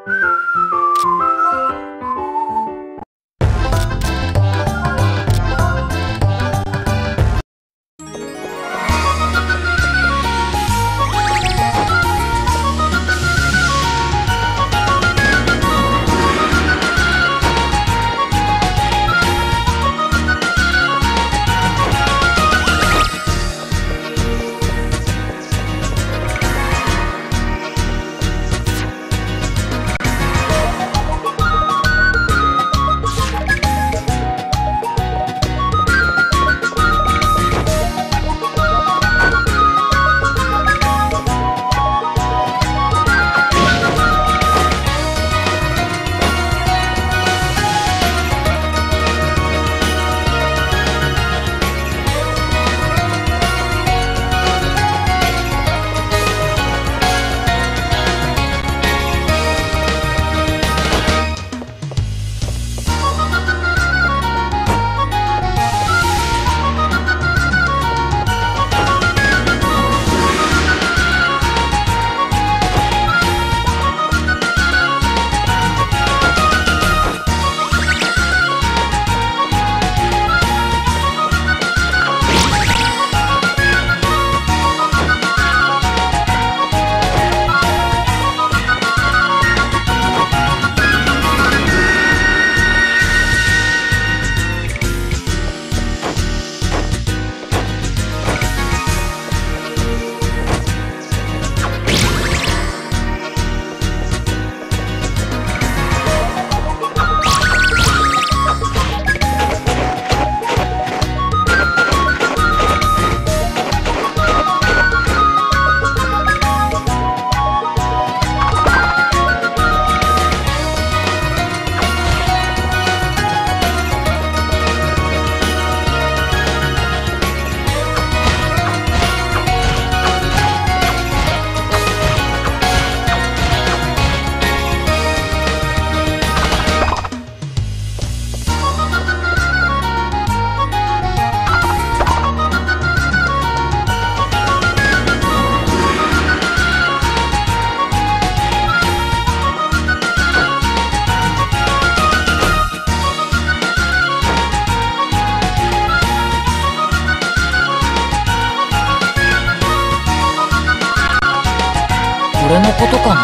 俺のことかな。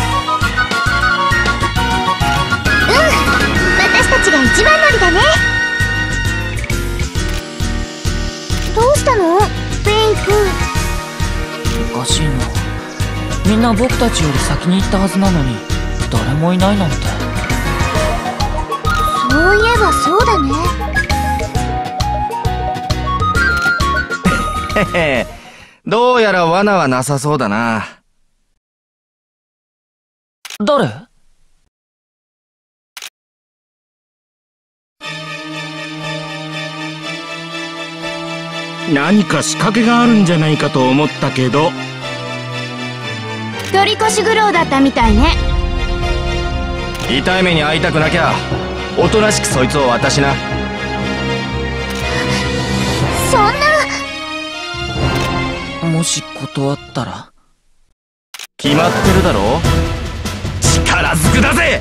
私たちが一番乗りだね。どうしたのベイ君。 おかしいな。みんな僕たちより先に行ったはずなのに誰もいないなんて。 そういえばそうだね。 へへ、どうやら罠はなさそうだな。 誰？ 何か仕掛けがあるんじゃないかと思ったけど。 取り越し苦労だったみたいね。 痛い目に遭いたくなきゃおとなしくそいつを渡しな。 そんな。 もし断ったら？ 決まってるだろ。力ずくだぜ。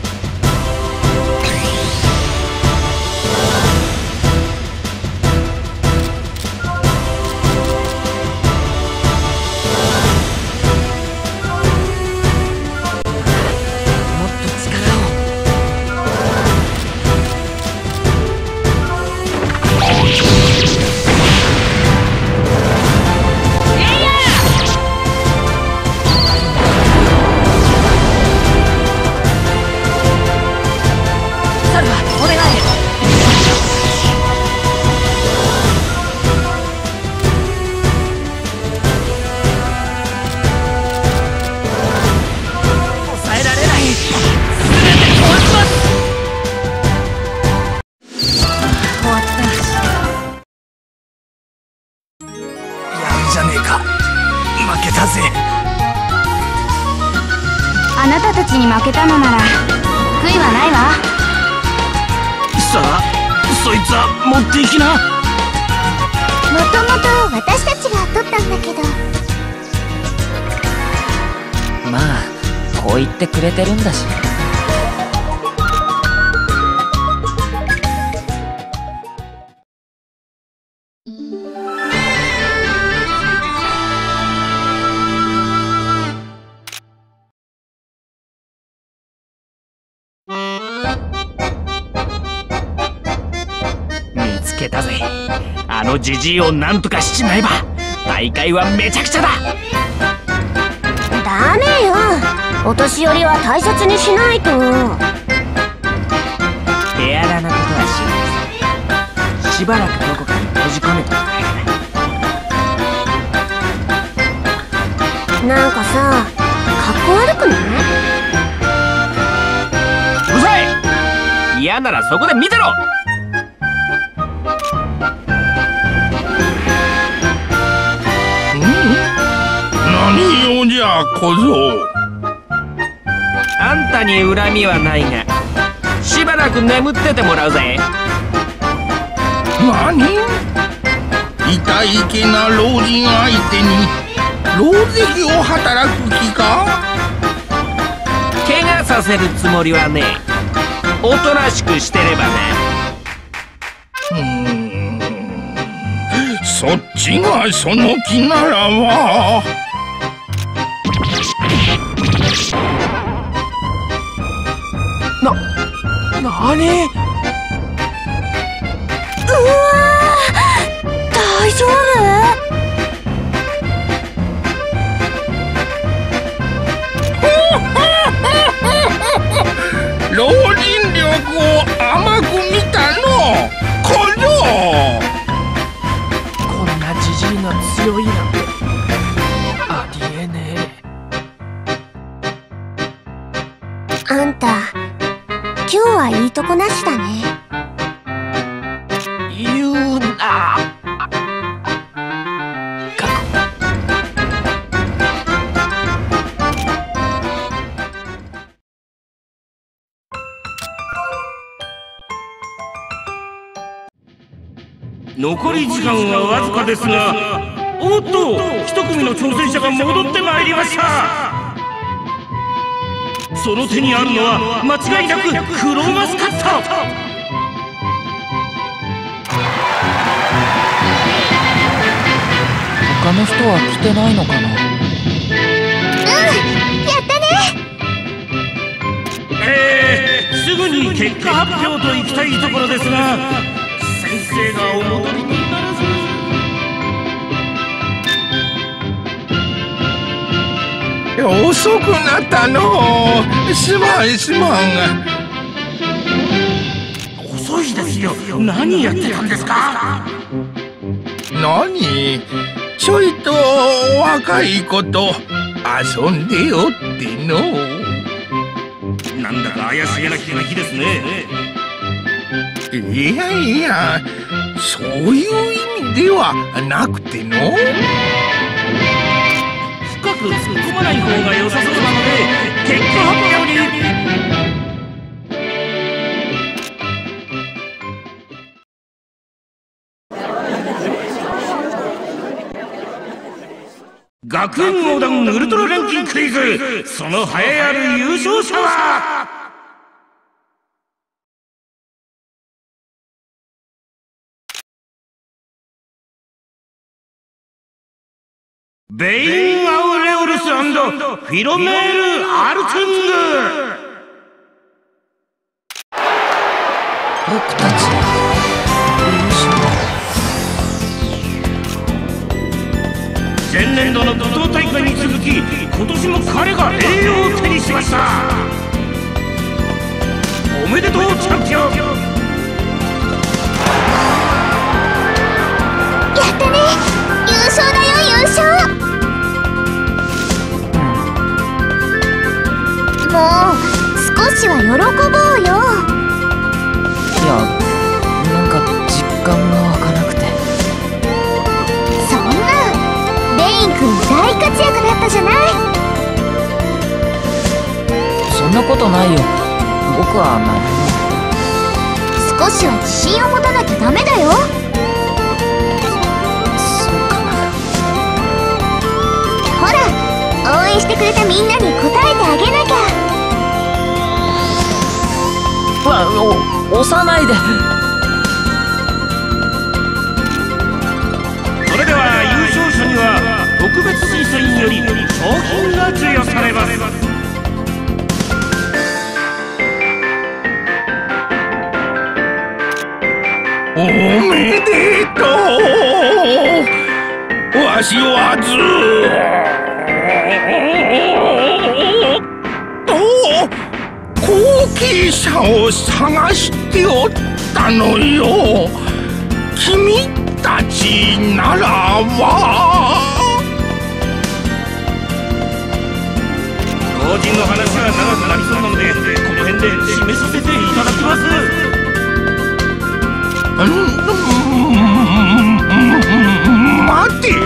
じゃねえか。負けたぜ。 あなたたちに負けたのなら悔いはないわ。 さあ、そいつは持っていきな。 もともと私たちが取ったんだけど。 まあこう言ってくれてるんだし。 けたぜ。あのジジイをなんとかしちまえば大会はめちゃくちゃだ。 ダメよ、お年寄りは大切にしないと。 手荒なことはしない。しばらくどこかに閉じ込めておく。 なんかさ、かっこ悪くない？ うるさい。嫌ならそこで見てろ。 何用じゃ小僧。 あんたに恨みはないが、しばらく眠っててもらうぜ。 何？痛いけな老人相手に狼藉を働く気か？ 怪我させるつもりはねえ。おとなしくしてればな。そっちがその気ならば。 なに？ 大丈夫？ 老人力を甘く見たの小僧。 こんなジジイが強いなんてありえねあんた、今日はいいとこなしだね。 え。言うな。 残り時間はわずかですが、おっと、一組の挑戦者が戻ってまいりました。その手にあるのは間違いなくクローマスカット。 他の人は来てないのかな。 やったね。 すぐに結果発表といきたいところですが、先生がお戻りにならず。 遅くなったの。すまんすまん。 遅いですよ。何やってたんですか？ 何？ちょいと若い子と遊んでよっての。 なんだか怪しげな響きですね。 いやいや、そういう意味ではなくての。 深く突っ込まない方が良さそうなので、結果発表に。学園横断ウルトラランキングクイズ、その栄えある優勝者はベイン・アウレオルス&フィロメール・アルティング。 僕たち前年度の武闘大会に続き、今年も彼が栄誉を手にしました。おめでとうチャンピオン。 やったね。優勝だよ、優勝。もう少しは喜ぼうよ。 いや、なんか実感が湧かなくて。 そんな、ベイン君大活躍だったじゃない。 そんなことないよ。僕は何も。 少しは自信を持たなきゃダメだよ。 そうかな。 ほら、応援してくれたみんなに応えてあげなきゃ。 押さないで。 それでは優勝者には特別審査員より賞品が授与されます。 おめめでとう。わしはずーっと後継者を探しておったのよ。君たちならば。 老人の話が長くなりそうなので、この辺で締めさせていただきます。 待て、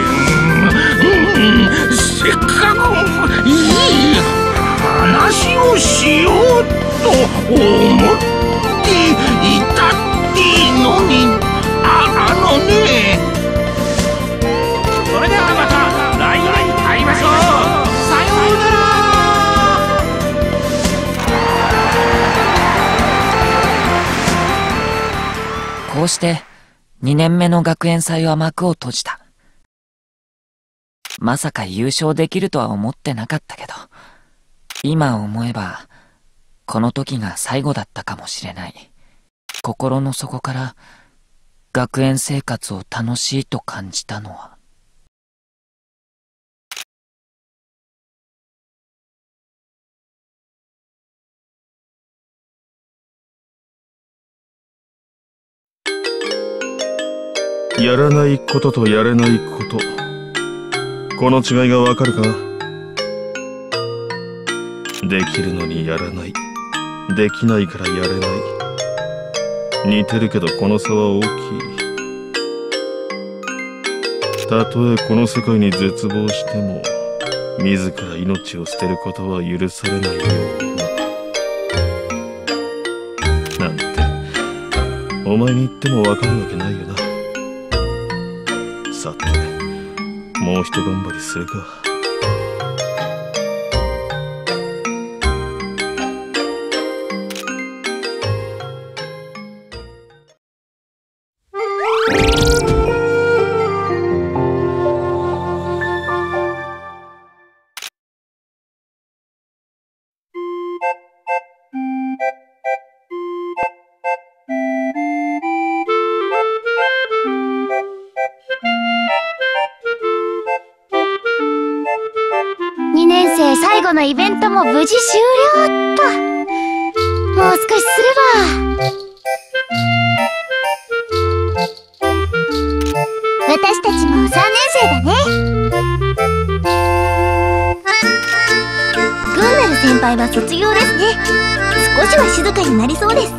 せっかくいい話をしようと思っていたってのに、あのね。 それではまた来年会いましょう。さようなら。 こうして2年目の学園祭は幕を閉じた。まさか優勝できるとは思ってなかったけど、今思えばこの時が最後だったかもしれない。心の底から学園生活を楽しいと感じたのは。 やらないこととやれないこと、この違いがわかるか？できるのにやらない、できないからやれない。似てるけどこの差は大きい。たとえこの世界に絶望しても、自ら命を捨てることは許されないような。なんてお前に言ってもわかるわけないよな。さて、もう一頑張りするか。 2年生最後のイベントも無事終了っと。もう少しすれば。私たちも3年生だね。グンナル先輩は卒業ですね。少しは静かになりそうです。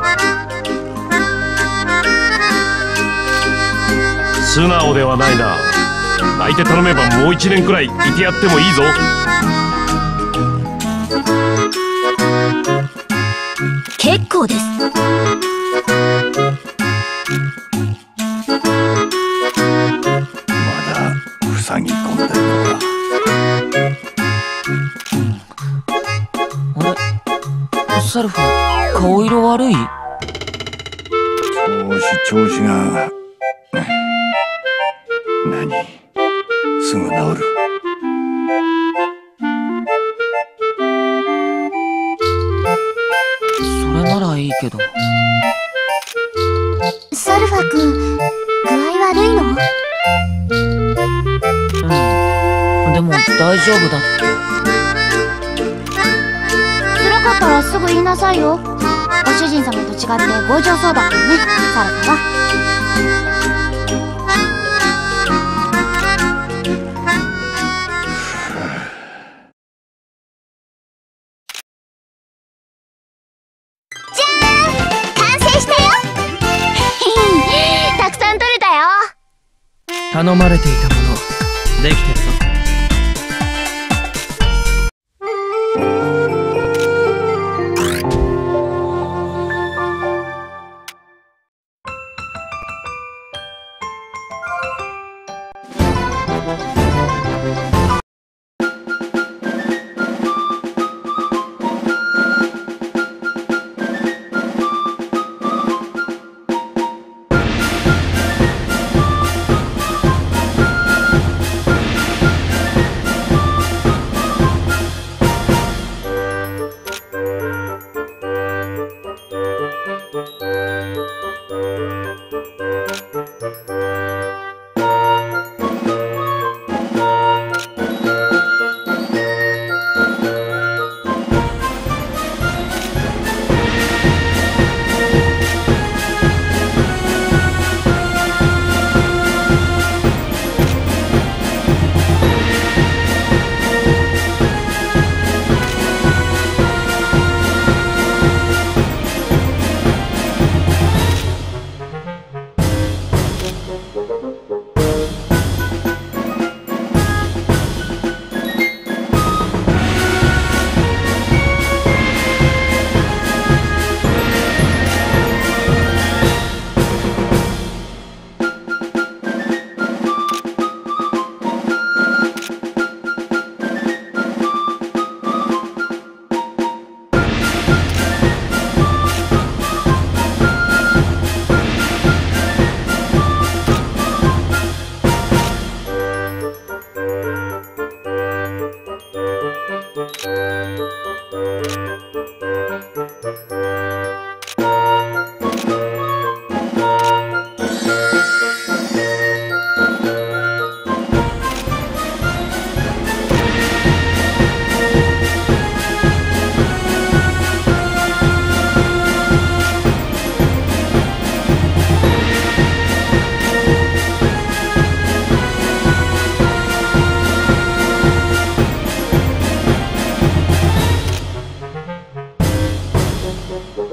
素直ではないな。相手頼めばもう1年くらいいてやってもいいぞ。 結構です。 まだ塞ぎ込んでるのか。 あれ、サルファ、顔色悪い？ 調子が。何？すぐ治る。 それならいいけど。 サルファ君、具合悪いの？ でも大丈夫だって。 辛かったらすぐ言いなさいよ。ご主人様と違って強情そうだからね、サルファは。 頼まれていたもの、できてるぞ。 う